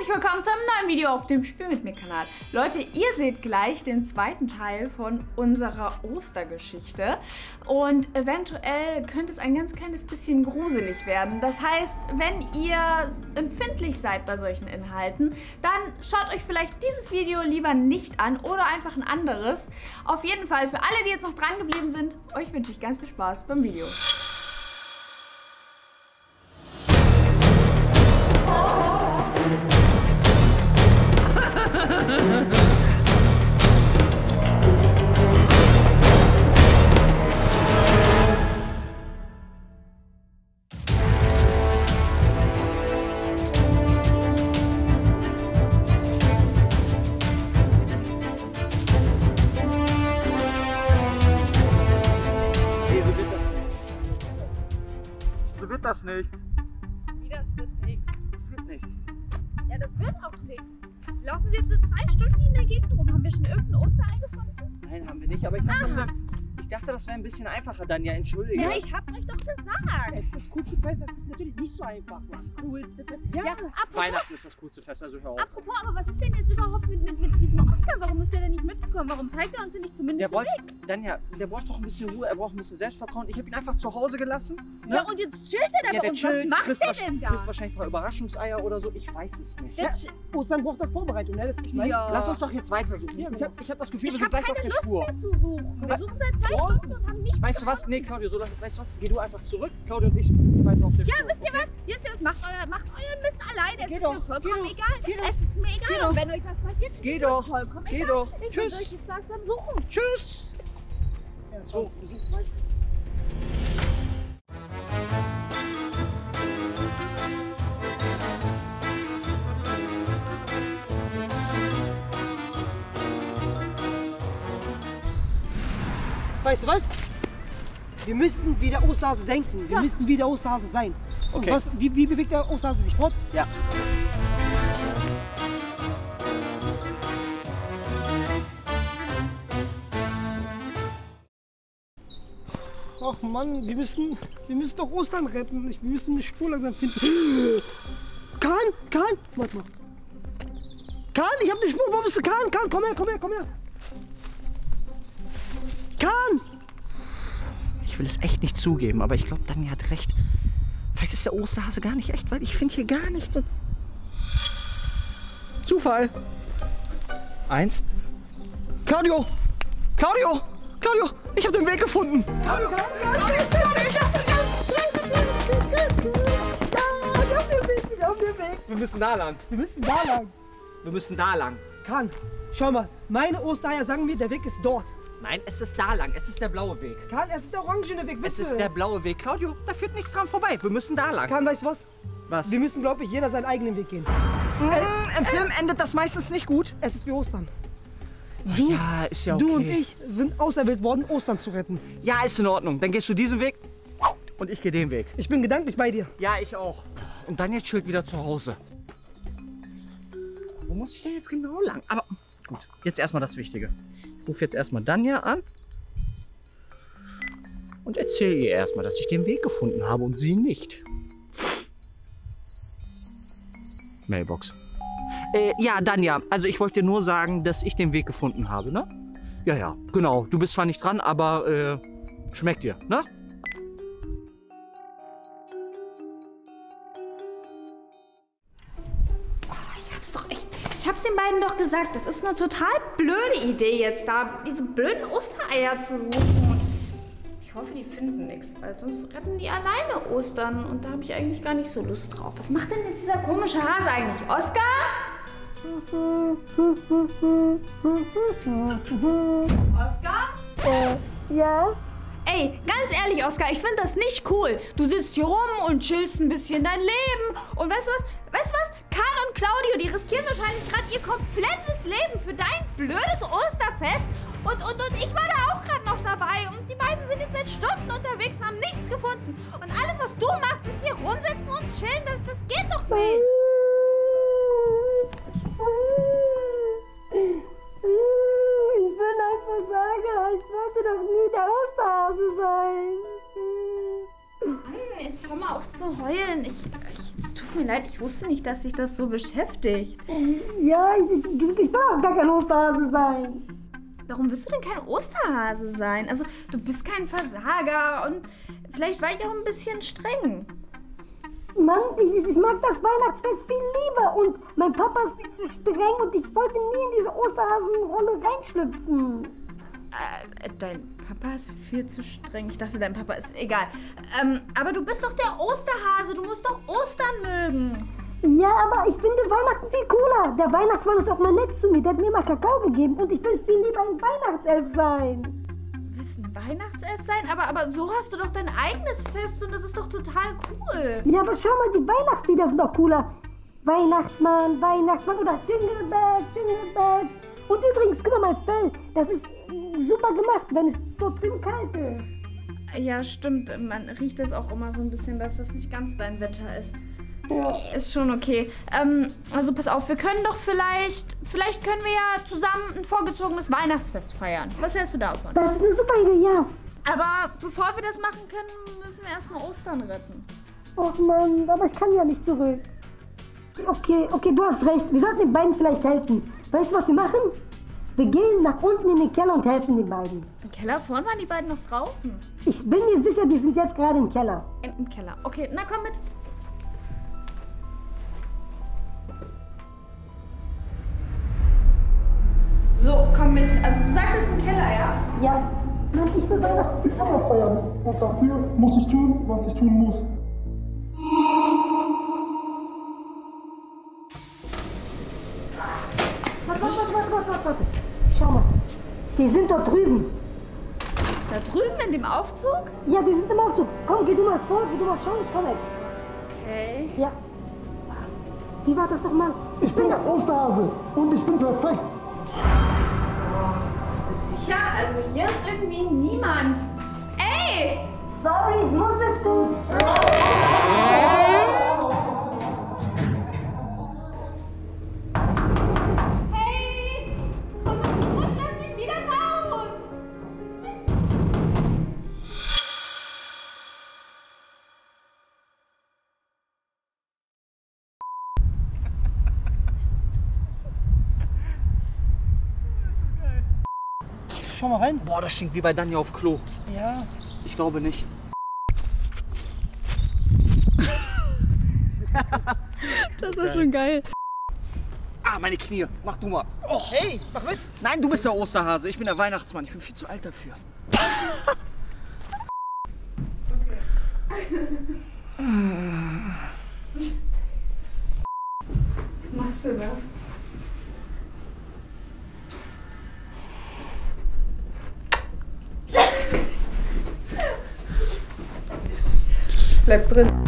Herzlich willkommen zu einem neuen Video auf dem Spiel mit mir Kanal. Leute, ihr seht gleich den zweiten Teil von unserer Ostergeschichte und eventuell könnte es ein ganz kleines bisschen gruselig werden. Das heißt, wenn ihr empfindlich seid bei solchen Inhalten, dann schaut euch vielleicht dieses Video lieber nicht an oder einfach ein anderes. Auf jeden Fall, für alle, die jetzt noch dran geblieben sind, euch wünsche ich ganz viel Spaß beim Video. So wird das nicht. Wie, das wird nichts? Das wird nichts. Ja, das wird auch nichts. Wir laufen jetzt so 2 Stunden in der Gegend rum. Haben wir schon irgendein Osterei gefunden? Nein, haben wir nicht. Aber ich dachte, das wäre ein bisschen einfacher dann. Ja, entschuldige. Ja, ich hab's euch doch gesagt. Es ist das coolste Fest, das ist natürlich nicht so einfach. Das coolste Fest. Ja. Apropos, Weihnachten ist das coolste Fest, also hör auf. aber was ist denn jetzt überhaupt mit diesem Oscar? Warum ist der denn nicht mitgekommen? Warum zeigt er uns denn nicht zumindest Der den wollte, Weg? dann ja, der braucht doch ein bisschen Ruhe, er braucht ein bisschen Selbstvertrauen. Ich habe ihn einfach zu Hause gelassen. Ne? Ja, und jetzt chillt er da Ja, bei der uns. chillt, Was frisst macht der denn da? frisst wahrscheinlich ein paar Überraschungseier oder so. Ich weiß es nicht. Der Ostern braucht doch Vorbereitung, ne? Ich meine, Ja. Lass uns doch jetzt weitersuchen. Ja, Ich hab das Gefühl, wir Ich sind habe gleich auf keine der Lust Spur. mehr zu suchen. Wir suchen seit 2 Stunden und haben nichts. Weißt du was? Nee, Claudio, weißt du was? Geh du einfach zurück. Claudio und ich sind weiter auf der Ja, Spur. wisst ihr was? Macht euren Mist alleine. Es Geh ist doch, mir geh vollkommen doch, egal. geh doch. Es ist mir Geh egal. doch. Und wenn euch was passiert, ist Geh es doch. mir vollkommen Geh egal. doch. Ich bin Tschüss. durch jetzt was beim Suchen. Tschüss. So, wir suchen weiter. weißt du was? Wir müssen wie der Osterhase denken. Wir müssen wie der Osterhase sein. Und Okay. wie bewegt der Osterhase sich fort? Ja. Ach Mann, wir müssen doch Ostern retten. Wir müssen eine Spur langsam finden. Kahn, warte mal. Kahn, ich habe eine Spur. Wo bist du? Kahn, komm her. Kahn! Ich will es echt nicht zugeben, aber ich glaube, Dani hat recht. Vielleicht ist der Osterhase gar nicht echt, weil ich finde hier gar nichts. Zufall. 1. Claudio! Ich habe den Weg gefunden! Wir müssen da lang. Wir müssen da lang. Wir müssen da lang. Kahn, schau mal. Meine Ostereier sagen mir, der Weg ist dort. Nein, es ist da lang. Es ist der blaue Weg. Kahn, es ist der orangene Weg, bitte. Es ist der blaue Weg. Claudio, da führt nichts dran vorbei. Wir müssen da lang. Kahn, weißt du was? Was? Wir müssen, glaube ich, jeder seinen eigenen Weg gehen. Im Film endet das meistens nicht gut. Es ist wie Ostern. Ja, ist ja okay. Du und ich sind auserwählt worden, Ostern zu retten. Ja, ist in Ordnung. Dann gehst du diesen Weg und ich gehe den Weg. Ich bin gedanklich bei dir. Ja, ich auch. Und dann jetzt chillt wieder zu Hause. Wo muss ich denn jetzt genau lang? Aber gut, jetzt erstmal das Wichtige. Ich rufe jetzt erstmal Danja an und erzähle ihr erstmal, dass ich den Weg gefunden habe und sie nicht. Mailbox. Ja, Danja, also ich wollte dir nur sagen, dass ich den Weg gefunden habe, ne? Ja, genau. Du bist zwar nicht dran, aber schmeckt dir, ne? Ich hab's den beiden doch gesagt, das ist eine total blöde Idee jetzt da, diese blöden Ostereier zu suchen. Ich hoffe, die finden nichts, weil sonst retten die alleine Ostern und da habe ich eigentlich gar nicht so Lust drauf. Was macht denn jetzt dieser komische Hase eigentlich? Oskar? Oskar? Ja? Ey, ganz ehrlich, Oskar, ich finde das nicht cool. Du sitzt hier rum und chillst ein bisschen dein Leben. Und weißt du was? Kahn und Claudio, die riskieren wahrscheinlich gerade ihr komplettes Leben für dein blödes Osterfest. Und ich war da auch gerade noch dabei. Und die beiden sind jetzt seit Stunden unterwegs und haben nichts gefunden. Und alles, was du machst, ist hier rumsitzen und chillen. Das geht doch nicht. Ich bin ein Versager. Ich wollte doch nie der Osterhase sein. Mann, jetzt hör mal auf zu heulen. Es tut mir mir leid, ich wusste nicht, dass dich das so beschäftigt. Ja, ich will auch gar kein Osterhase sein. Warum willst du denn kein Osterhase sein? Also, du bist kein Versager und vielleicht war ich auch ein bisschen streng. Mann, ich mag das Weihnachtsfest viel lieber und mein Papa ist viel zu streng und ich wollte nie in diese Osterhasenrolle reinschlüpfen. Dein Papa ist viel zu streng. Ich dachte, dein Papa ist egal. Aber du bist doch der Osterhase. Du musst doch Ostern mögen. Ja, aber ich finde Weihnachten viel cooler. Der Weihnachtsmann ist auch mal nett zu mir. Der hat mir mal Kakao gegeben und ich will viel lieber ein Weihnachtself sein. Du willst ein Weihnachtself sein? Aber so hast du doch dein eigenes Fest und das ist doch total cool. Ja, aber schau mal, die Weihnachtslieder sind doch cooler. Weihnachtsmann, Weihnachtsmann oder Jingle Bells, Jingle Bells. Und übrigens, guck mal, mein Fell, das ist super gemacht, wenn es dort drüben kalt ist. Ja, stimmt. Man riecht es auch immer so ein bisschen, dass das nicht ganz dein Wetter ist. Ja. Ist schon okay. Also pass auf, wir können doch vielleicht können wir ja zusammen ein vorgezogenes Weihnachtsfest feiern. Was hältst du davon? Das ist eine super Idee, ja. Aber bevor wir das machen können, müssen wir erstmal Ostern retten. Och Mann, aber ich kann ja nicht zurück. Okay, du hast recht. Wir sollten den beiden vielleicht helfen. Weißt du, was wir machen? Wir gehen nach unten in den Keller und helfen den beiden. Im Keller? Vorhin waren die beiden noch draußen. Ich bin mir sicher, die sind jetzt gerade im Keller. Im Keller. Okay, na komm mit. So, komm mit. Also du sagtest im Keller, ja? Ja. Mann, ich will Weihnachten zusammen feiern. Und dafür muss ich tun, was ich tun muss. Warte. Schau mal. Die sind dort drüben. Da drüben in dem Aufzug? Ja, die sind im Aufzug. Komm, geh du mal vor, geh du mal schauen, ich komme jetzt. Okay. Ja. Wie war das nochmal? Ich bin der Osterhase und ich bin perfekt. Sicher? Also hier ist irgendwie niemand. Ey! Sorry, ich muss es tun. Hey! Komm mal zurück, lass mich wieder raus! Schau mal rein. Boah, das stinkt wie bei Danja auf Klo. Ja. Ich glaube nicht. Das war schon geil. Ah, meine Knie. Mach du mal. Oh. Hey, mach mit. Nein, du bist der Osterhase. Ich bin der Weihnachtsmann. Ich bin viel zu alt dafür. Was machst du da? Es bleibt drin.